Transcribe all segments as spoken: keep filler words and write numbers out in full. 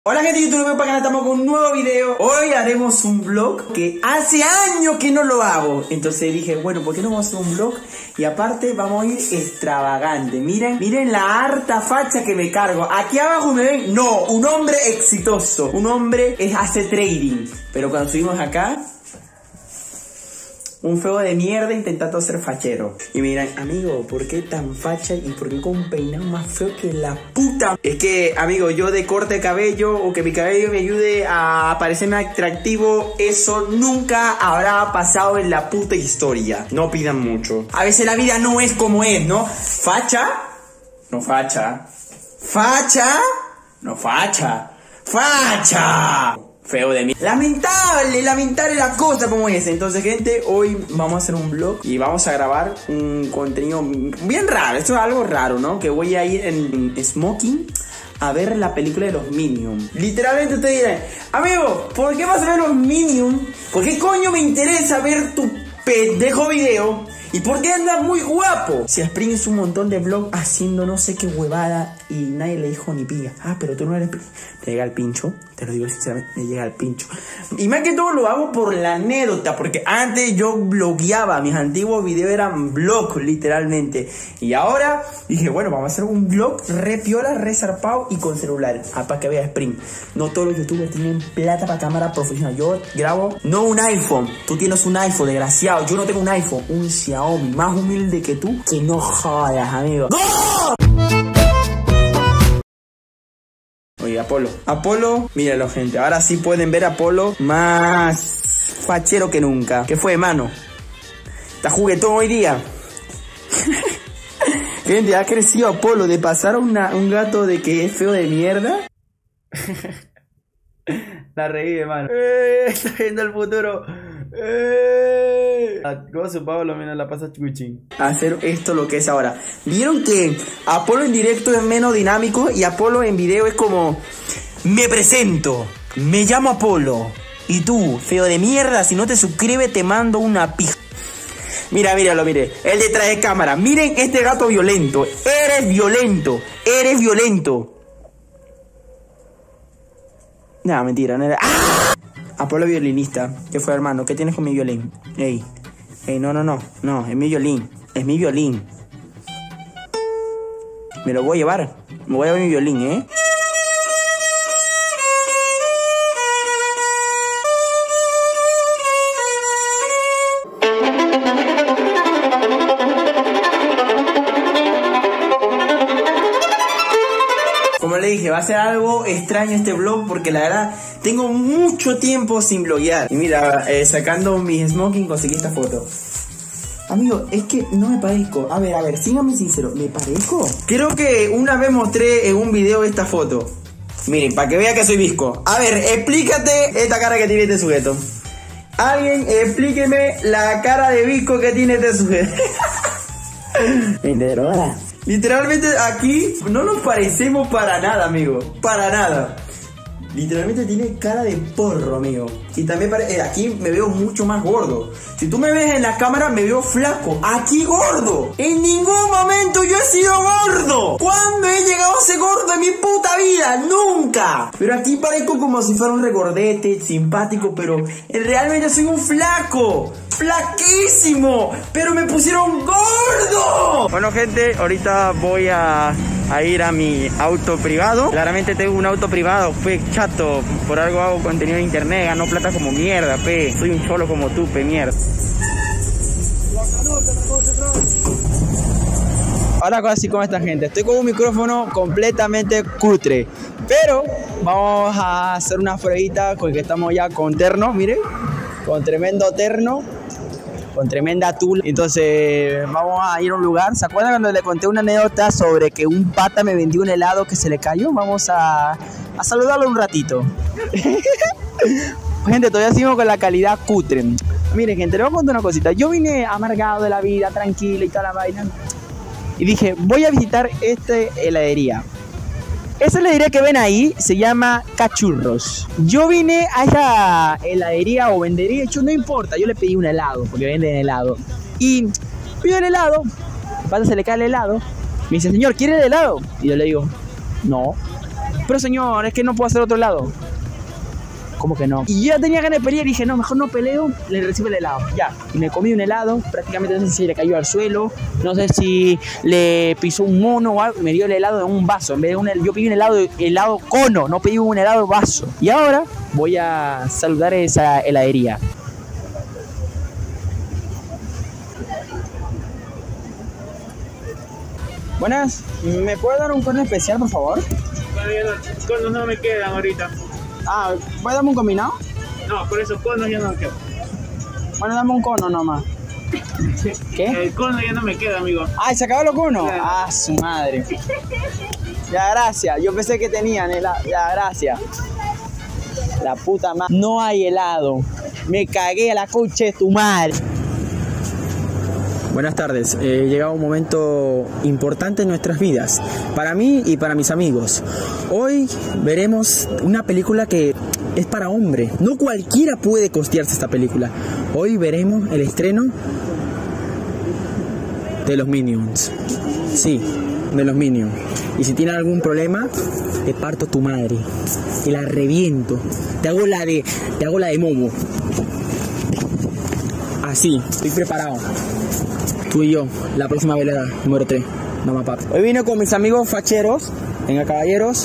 Hola gente de YouTube, para acá estamos con un nuevo video. Hoy haremos un vlog que hace años que no lo hago. Entonces dije, bueno, ¿por qué no vamos a hacer un vlog? Y aparte vamos a ir extravagante. Miren, miren la harta facha que me cargo. Aquí abajo me ven, no, un hombre exitoso. Un hombre que hace trading. Pero cuando subimos acá, un feo de mierda intentando ser fachero. Y me dirán, amigo, ¿por qué tan facha y por qué con un peinado más feo que la puta? Es que, amigo, yo de corte de cabello o que mi cabello me ayude a parecerme atractivo, eso nunca habrá pasado en la puta historia. No pidan mucho. A veces la vida no es como es, ¿no? Facha, no facha. Facha, no facha. Facha. Feo de mí. Lamentable, lamentable la cosa como es. Entonces, gente, hoy vamos a hacer un vlog y vamos a grabar un contenido bien raro. Esto es algo raro, ¿no? Que voy a ir en smoking a ver la película de los Minions. Literalmente ustedes dirán, amigo, ¿por qué vas a ver los Minions? ¿Por qué coño me interesa ver tu pendejo video? ¿Y por qué andas muy guapo? Si Spring hizo un montón de vlogs haciendo no sé qué huevada y nadie le dijo ni piga. Ah, pero tú no eres Spring. Te llega el pincho, te lo digo sinceramente, me llega el pincho. Y más que todo lo hago por la anécdota, porque antes yo blogueaba, mis antiguos videos eran vlogs literalmente. Y ahora dije, bueno, vamos a hacer un vlog re piola, re zarpado y con celular. Ah, para que vea Spring. No todos los youtubers tienen plata para cámara profesional. Yo grabo, no un iPhone. Tú tienes un iPhone, desgraciado. Yo no tengo un iPhone, un Xiaomi, más humilde que tú. Que no jodas, amigo. ¡No! Oye, Apolo. Apolo, míralo, gente. Ahora sí pueden ver a Apolo más fachero que nunca. ¿Qué fue, mano? Está juguetón hoy día. Gente, ha crecido Apolo de pasar a una, un gato de que es feo de mierda. La reí, mano. Eh, está viendo el futuro. Eh. Gozo Pablo, mira, la pasa chuchi. Hacer esto lo que es ahora. ¿Vieron que Apolo en directo es menos dinámico y Apolo en video es como: me presento, me llamo Apolo y tú, feo de mierda, si no te suscribes te mando una pija. Mira, míralo, mire, el detrás de cámara. Miren este gato violento. Eres violento, eres violento. No, mentira, no era. ¡Ah! Apolo violinista. ¿Qué fue, hermano? ¿Qué tienes con mi violín? Ey, ey, no, no, no. No, es mi violín. Es mi violín. Me lo voy a llevar. Me voy a llevar mi violín, ¿eh? Como le dije, va a ser algo extraño este vlog porque la verdad tengo mucho tiempo sin vloguear. Y mira, eh, sacando mi smoking conseguí esta foto. Amigo, es que no me parezco. A ver, a ver, síganme sincero, ¿me parezco? Creo que una vez mostré en un video esta foto. Miren, para que vea que soy visco. A ver, explícate esta cara que tiene este sujeto. Alguien explíqueme la cara de visco que tiene este sujeto. Vendedora. Literalmente aquí no nos parecemos para nada, amigo. Para nada. Literalmente tiene cara de porro, amigo. Y también parece, eh, aquí me veo mucho más gordo. Si tú me ves en la cámara me veo flaco. Aquí gordo. En ningún momento yo he sido gordo. ¿Cuándo he llegado a ser gordo en mi puta vida? Nunca. Pero aquí parezco como si fuera un regordete, simpático, pero realmente soy un flaco. Flaquísimo. Pero me pusieron gordo. Bueno, gente, ahorita voy a... a ir a mi auto privado. Claramente tengo un auto privado, pe, chato. Por algo hago contenido de internet, gano plata como mierda, pe. Soy un cholo como tú, pe, mierda. Ahora así como esta gente, estoy con un micrófono completamente cutre. Pero vamos a hacer una pruebita con el que estamos ya con terno, miren. Con tremendo terno. Con tremenda tul. Entonces vamos a ir a un lugar. ¿Se acuerdan cuando le conté una anécdota sobre que un pata me vendió un helado que se le cayó? Vamos a, a saludarlo un ratito. Gente, todavía seguimos con la calidad cutre. Miren, gente, les voy a contar una cosita. Yo vine amargado de la vida, tranquilo y toda la vaina. Y dije, voy a visitar esta heladería. Esa heladería que ven ahí se llama Cachurros. Yo vine a esa heladería o vendería, hecho, no importa, yo le pedí un helado, porque venden helado. Y pido el helado, el pata se le cae el helado, me dice, señor, ¿quiere el helado? Y yo le digo, no. Pero señor, es que no puedo hacer otro helado. ¿Cómo que no? Y yo ya tenía ganas de pelear y dije, no, mejor no peleo, le recibo el helado. Ya, y me comí un helado, prácticamente no sé si le cayó al suelo, no sé si le pisó un mono o algo, me dio el helado en un vaso. En vez de un, yo pedí un helado, helado cono, no pedí un helado vaso. Y ahora voy a saludar esa heladería. Buenas, ¿me puede dar un cono especial, por favor? Bueno, ya no, conos no me quedan ahorita. Ah, ¿puede darme un combinado? No, por eso conos ya no me quedan. Bueno, dame un cono nomás. ¿Qué? El cono ya no me queda, amigo. Ah, ¿se acabaron los conos? Claro. Ah, su madre. Ya, gracias. Yo pensé que tenían helado. Ya, gracias. La puta madre. No hay helado. Me cagué a la concha de tu madre. Buenas tardes, eh, llegado un momento importante en nuestras vidas, para mí y para mis amigos. Hoy veremos una película que es para hombre, no cualquiera puede costearse esta película. Hoy veremos el estreno de los Minions, sí, de los Minions. Y si tiene algún problema, te parto tu madre, te la reviento, te hago la de, te hago la de Momo. Así, estoy preparado. Tú y yo, la próxima velada, número tres. Mamá, papá. Hoy vine con mis amigos facheros, venga caballeros,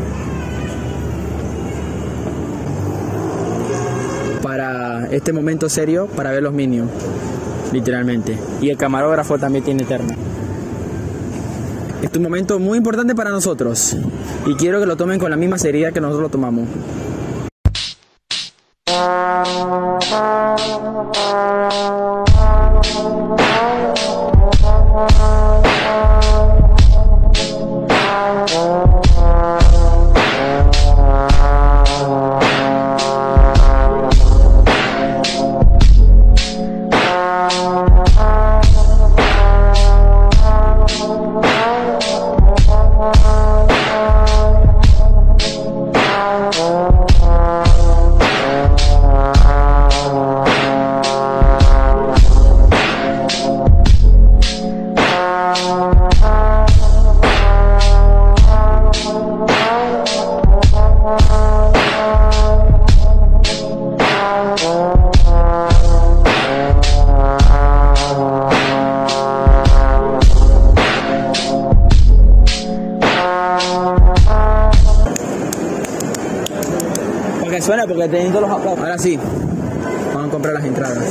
para este momento serio, para ver los Minions, literalmente. Y el camarógrafo también tiene terno. Este es un momento muy importante para nosotros y quiero que lo tomen con la misma seriedad que nosotros lo tomamos. Porque suena, porque teniendo los aplausos. Ahora sí, vamos a comprar las entradas.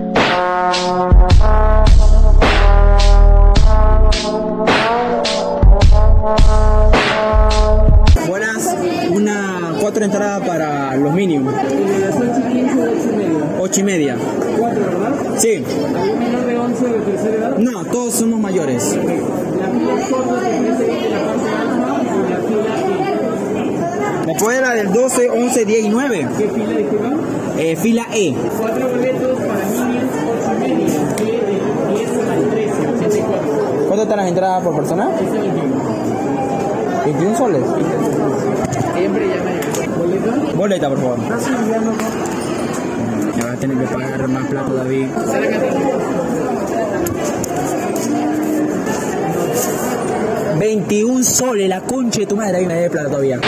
Buenas, una cuatro entradas para los Minions. Ocho y media. Cuatro, ¿verdad? Sí. ¿Hay un menor de once de tercera edad? No, todos somos mayores. La fila corta se ofrece en la parte alta o la fila E. ¿Me puede la del doce, once, diez y nueve? ¿Qué fila disculpa? Eh, fila E. Cuatro boletos para Minions, ocho y media, que de diez al trece, ochenta y cuatro. ¿Cuánto están las entradas por persona? Ese es el veintiuno. veintiún soles. Siempre llama. ¿Boleta? Boleta, por favor. Ya vas a tener que pagar más plata, David. veintiún soles, la concha de tu madre. Hay una de plata todavía.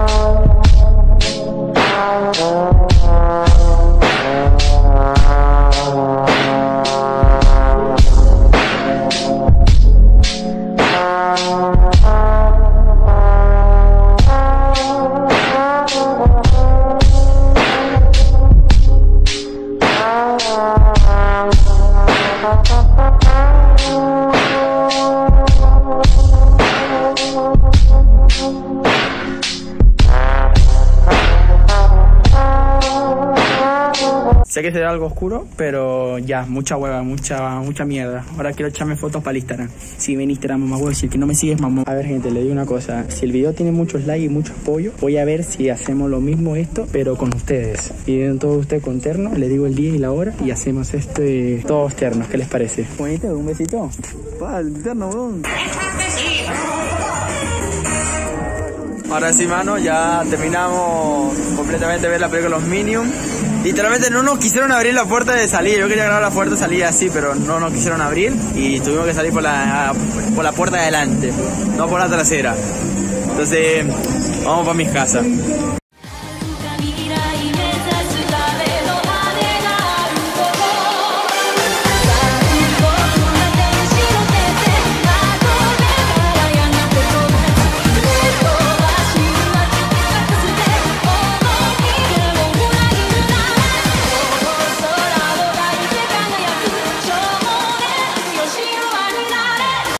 Sé que será algo oscuro, pero ya, mucha hueva, mucha mucha mierda. Ahora quiero echarme fotos para el Instagram. Si ven Instagram, mamá, voy a decir que no me sigues, mamá. A ver, gente, le digo una cosa. Si el video tiene muchos likes y mucho apoyo, voy a ver si hacemos lo mismo esto, pero con ustedes. Y ven todos ustedes con terno, le digo el día y la hora y hacemos este todos ternos. ¿Qué les parece? Bonito, un besito. Pa, el terno, weón. Ahora sí, mano, ya terminamos completamente de ver la película Los Minions. Literalmente no nos quisieron abrir la puerta de salida. Yo quería grabar la puerta de salida así, pero no nos quisieron abrir y tuvimos que salir por la, por la puerta de adelante, no por la trasera. Entonces, Vamos para mi casa.